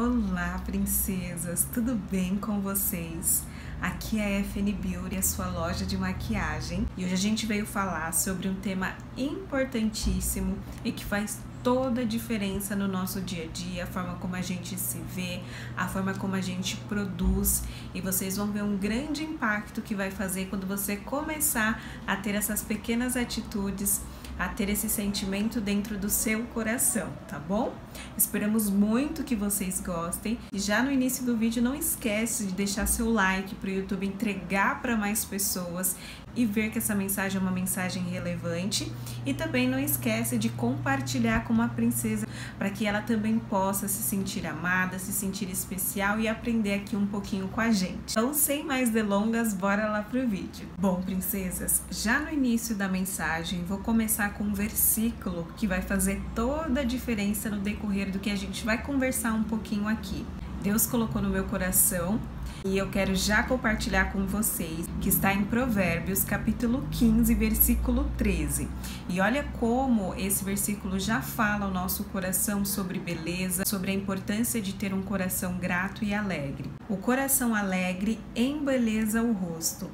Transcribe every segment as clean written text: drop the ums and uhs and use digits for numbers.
Olá, princesas! Tudo bem com vocês? Aqui é a FN Beauty, a sua loja de maquiagem, e hoje a gente veio falar sobre um tema importantíssimo e que faz toda a diferença no nosso dia a dia, a forma como a gente se vê, a forma como a gente produz, e vocês vão ver um grande impacto que vai fazer quando você começar a ter essas pequenas atitudes, a ter esse sentimento dentro do seu coração, tá bom? Esperamos muito que vocês gostem, e já no início do vídeo não esquece de deixar seu like para o YouTube entregar para mais pessoas e ver que essa mensagem é uma mensagem relevante, e também não esquece de compartilhar com uma princesa para que ela também possa se sentir amada, se sentir especial e aprender aqui um pouquinho com a gente. Então, sem mais delongas, bora lá pro vídeo. Bom, princesas, já no início da mensagem vou começar com um versículo que vai fazer toda a diferença no decorrer do que a gente vai conversar um pouquinho aqui. Deus colocou no meu coração e eu quero já compartilhar com vocês, que está em Provérbios, capítulo 15, versículo 13. E olha como esse versículo já fala ao nosso coração sobre beleza, sobre a importância de ter um coração grato e alegre. O coração alegre embeleza o rosto,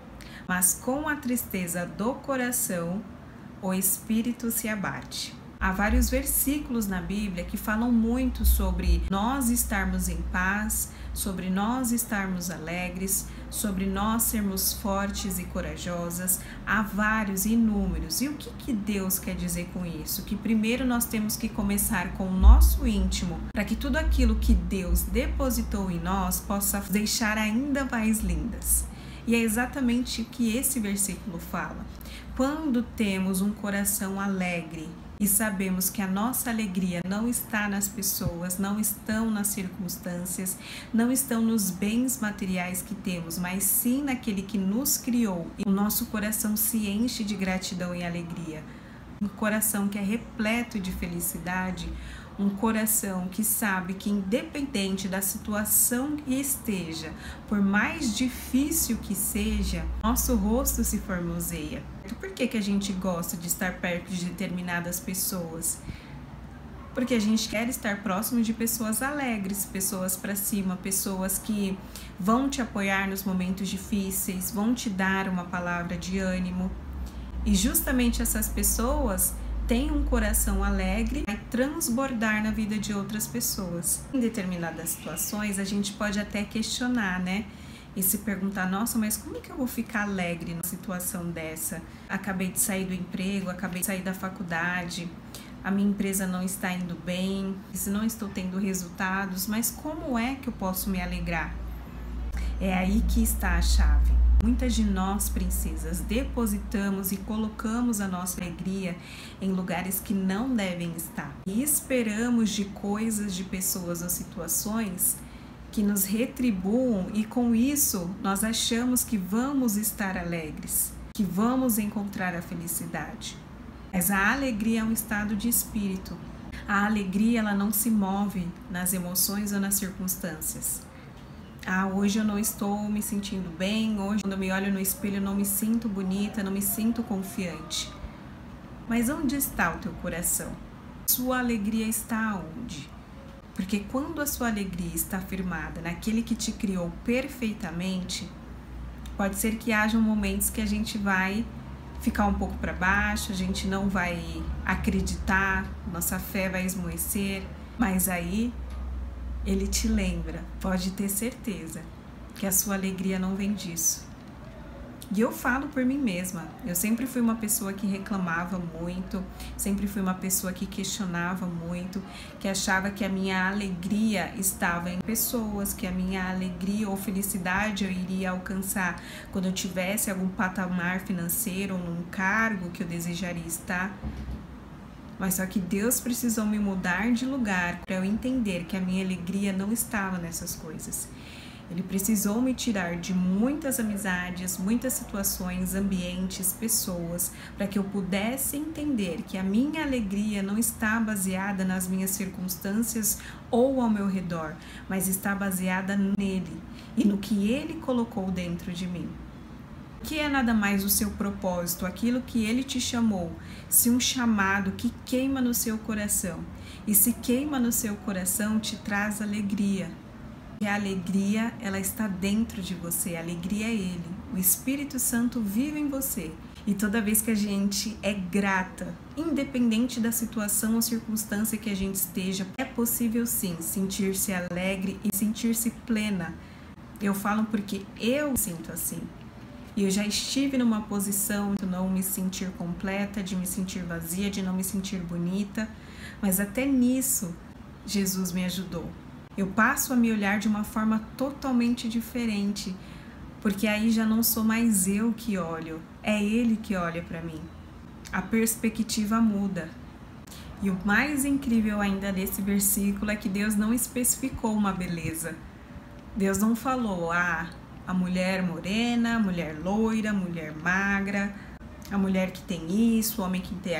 mas com a tristeza do coração, o espírito se abate. Há vários versículos na Bíblia que falam muito sobre nós estarmos em paz, sobre nós estarmos alegres, sobre nós sermos fortes e corajosas. Há vários, inúmeros. E o que Deus quer dizer com isso? Que primeiro nós temos que começar com o nosso íntimo, para que tudo aquilo que Deus depositou em nós possa deixar ainda mais lindas. E é exatamente o que esse versículo fala. Quando temos um coração alegre, e sabemos que a nossa alegria não está nas pessoas, não estão nas circunstâncias, não estão nos bens materiais que temos, mas sim naquele que nos criou. E o nosso coração se enche de gratidão e alegria. Um coração que é repleto de felicidade, um coração que sabe que independente da situação que esteja, por mais difícil que seja, nosso rosto se formoseia. Por que a gente gosta de estar perto de determinadas pessoas? Porque a gente quer estar próximo de pessoas alegres, pessoas para cima, pessoas que vão te apoiar nos momentos difíceis, vão te dar uma palavra de ânimo. E justamente essas pessoas têm um coração alegre, vai transbordar na vida de outras pessoas. Em determinadas situações, a gente pode até questionar, né? E se perguntar, nossa, mas como que eu vou ficar alegre numa situação dessa? Acabei de sair do emprego, acabei de sair da faculdade, a minha empresa não está indo bem, não estou tendo resultados, mas como é que eu posso me alegrar? É aí que está a chave. Muitas de nós, princesas, depositamos e colocamos a nossa alegria em lugares que não devem estar. E esperamos de coisas, de pessoas ou situações que nos retribuam, e com isso nós achamos que vamos estar alegres, que vamos encontrar a felicidade. Mas a alegria é um estado de espírito. A alegria, ela não se move nas emoções ou nas circunstâncias. Hoje eu não estou me sentindo bem, hoje quando eu me olho no espelho eu não me sinto bonita, não me sinto confiante. Mas onde está o teu coração? Sua alegria está onde? Porque quando a sua alegria está firmada naquele que te criou perfeitamente, pode ser que hajam momentos que a gente vai ficar um pouco para baixo, a gente não vai acreditar, nossa fé vai esmoecer, mas aí ele te lembra, pode ter certeza, que a sua alegria não vem disso. E eu falo por mim mesma, eu sempre fui uma pessoa que reclamava muito, sempre fui uma pessoa que questionava muito, que achava que a minha alegria estava em pessoas, que a minha alegria ou felicidade eu iria alcançar quando eu tivesse algum patamar financeiro ou num cargo que eu desejaria estar. Mas só que Deus precisou me mudar de lugar para eu entender que a minha alegria não estava nessas coisas. Ele precisou me tirar de muitas amizades, muitas situações, ambientes, pessoas, para que eu pudesse entender que a minha alegria não está baseada nas minhas circunstâncias ou ao meu redor, mas está baseada nele e no que ele colocou dentro de mim. que é nada mais o seu propósito, aquilo que Ele te chamou, se um chamado que queima no seu coração, e se queima no seu coração te traz alegria, e a alegria ela está dentro de você, a alegria é Ele, o Espírito Santo vive em você, e toda vez que a gente é grata, independente da situação ou circunstância que a gente esteja, é possível sim sentir-se alegre e sentir-se plena. Eu falo porque eu sinto assim. E eu já estive numa posição de não me sentir completa, de me sentir vazia, de não me sentir bonita, mas até nisso Jesus me ajudou. Eu passo a me olhar de uma forma totalmente diferente, porque aí já não sou mais eu que olho, é Ele que olha para mim. A perspectiva muda. E o mais incrível ainda desse versículo é que Deus não especificou uma beleza. Deus não falou, a mulher morena, a mulher loira, a mulher magra, a mulher que tem isso, o homem que tem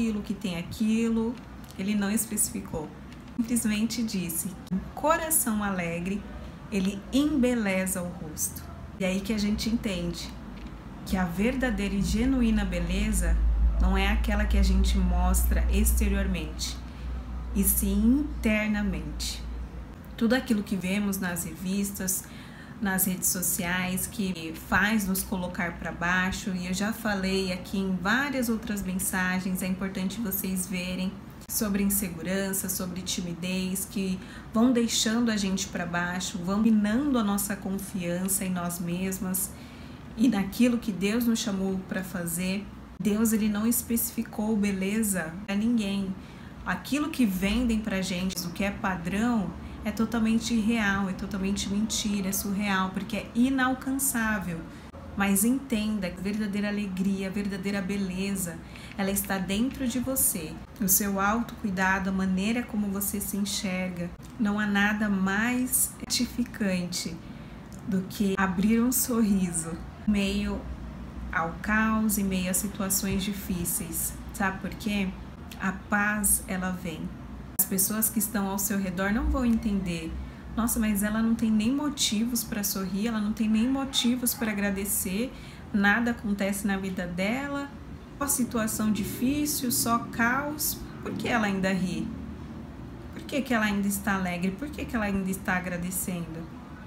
aquilo. Ele não especificou. Simplesmente disse que um coração alegre, ele embeleza o rosto. E aí que a gente entende que a verdadeira e genuína beleza não é aquela que a gente mostra exteriormente, e sim internamente. Tudo aquilo que vemos nas revistas, nas redes sociais, que faz nos colocar para baixo, e eu já falei aqui em várias outras mensagens, é importante vocês verem sobre insegurança, sobre timidez, que vão deixando a gente para baixo, vão minando a nossa confiança em nós mesmas e naquilo que Deus nos chamou para fazer. Deus ele não especificou beleza a ninguém. Aquilo que vendem pra gente, o que é padrão, é totalmente irreal, é totalmente mentira, é surreal, porque é inalcançável. Mas entenda que a verdadeira alegria, a verdadeira beleza, ela está dentro de você. O seu autocuidado, a maneira como você se enxerga. Não há nada mais gratificante do que abrir um sorriso em meio ao caos, em meio a situações difíceis. Sabe por quê? A paz, ela vem. As pessoas que estão ao seu redor não vão entender. Nossa, mas ela não tem nem motivos para sorrir, ela não tem nem motivos para agradecer, nada acontece na vida dela, só situação difícil, só caos. Por que ela ainda ri? Por que ela ainda está alegre? Por que ela ainda está agradecendo?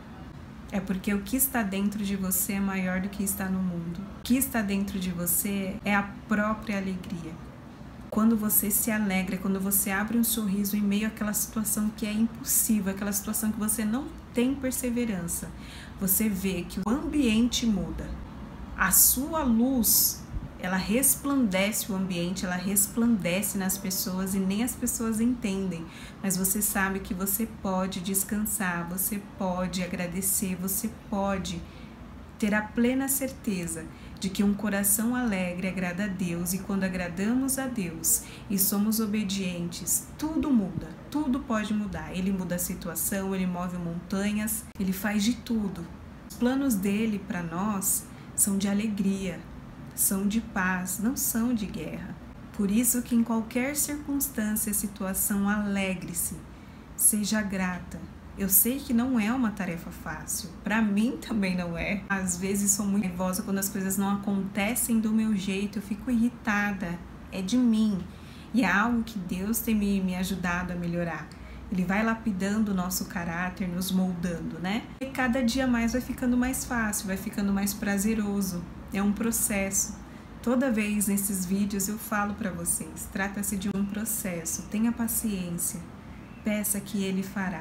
É porque o que está dentro de você é maior do que está no mundo. O que está dentro de você é a própria alegria. Quando você se alegra, quando você abre um sorriso em meio àquela situação que é impossível, aquela situação que você não tem perseverança, você vê que o ambiente muda. A sua luz, ela resplandece o ambiente, ela resplandece nas pessoas e nem as pessoas entendem. Mas você sabe que você pode descansar, você pode agradecer, você pode ter a plena certeza de que um coração alegre agrada a Deus, e quando agradamos a Deus e somos obedientes, tudo muda, tudo pode mudar. Ele muda a situação, ele move montanhas, ele faz de tudo. Os planos dele para nós são de alegria, são de paz, não são de guerra. Por isso que em qualquer circunstância, situação, alegre-se, seja grata. Eu sei que não é uma tarefa fácil, para mim também não é. Às vezes sou muito nervosa quando as coisas não acontecem do meu jeito, eu fico irritada, é de mim. E é algo que Deus tem me ajudado a melhorar. Ele vai lapidando o nosso caráter, nos moldando, né? E cada dia mais vai ficando mais fácil, vai ficando mais prazeroso. É um processo. Toda vez nesses vídeos eu falo para vocês, trata-se de um processo, tenha paciência, peça que Ele fará.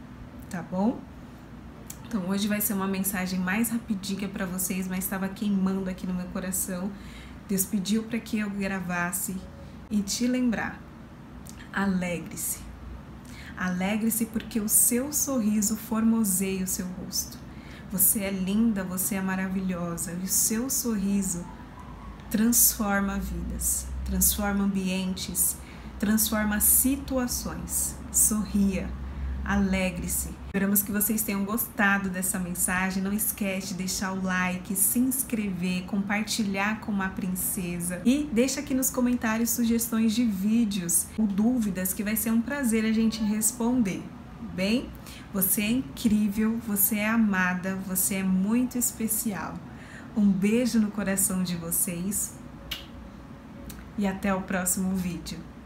Tá bom? Então hoje vai ser uma mensagem mais rapidinha para vocês, mas estava queimando aqui no meu coração. Deus pediu para que eu gravasse e te lembrar. Alegre-se. Alegre-se porque o seu sorriso formoseia o seu rosto. Você é linda, você é maravilhosa e o seu sorriso transforma vidas, transforma ambientes, transforma situações. Sorria. Alegre-se. Esperamos que vocês tenham gostado dessa mensagem. Não esquece de deixar o like, se inscrever, compartilhar com uma princesa e deixa aqui nos comentários sugestões de vídeos ou dúvidas que vai ser um prazer a gente responder. Bem, você é incrível, você é amada, você é muito especial. Um beijo no coração de vocês e até o próximo vídeo.